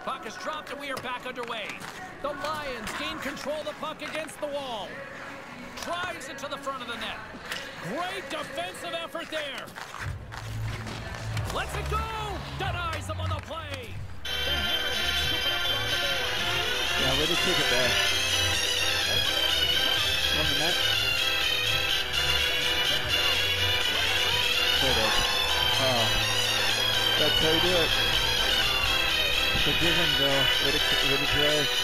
Puck is dropped and we are back underway. The Lions gain control of the puck against the wall. Drives it to the front of the net. Great defensive effort there. Lets it go. Denies him on the play. The Hammerhead scooping up around the board. Yeah, way to kick it back. On the net. Oh, that's how you do it. Forgive him, Bill. Way to play.